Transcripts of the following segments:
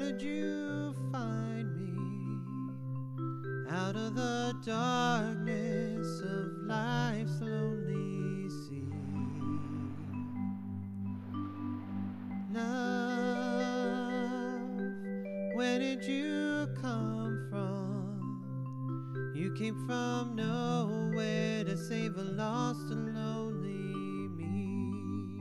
did you find me out of the darkness of life's lonely sea? Love, where did you come from? You came from nowhere to save a lost and lonely me.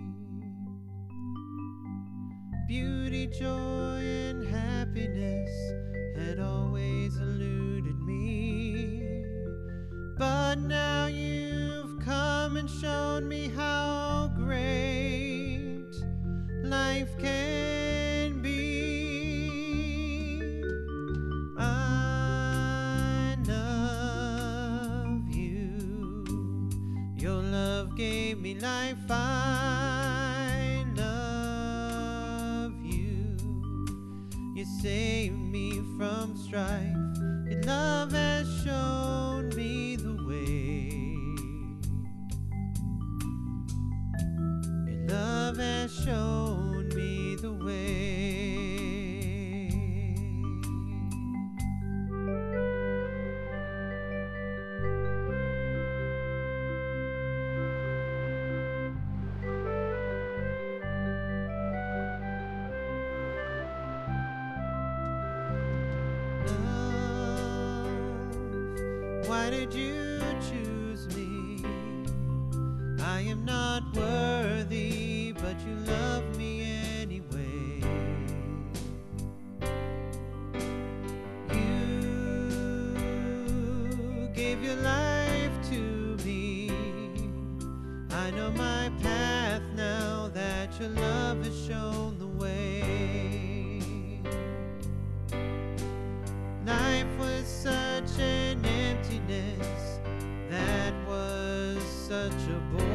Beauty, joy, and happiness had always eluded me, but now you've come and shown me how great life can be. I love you. Your love gave me life. I love you. You saved me from strife. Your love has shown me the way. Your love has shown me the way. Why did you choose me? I am not worthy, but you love me anyway. You gave your life to me. I know my path now that your love has shown the way. Life was such an emptiness, that was such a bore.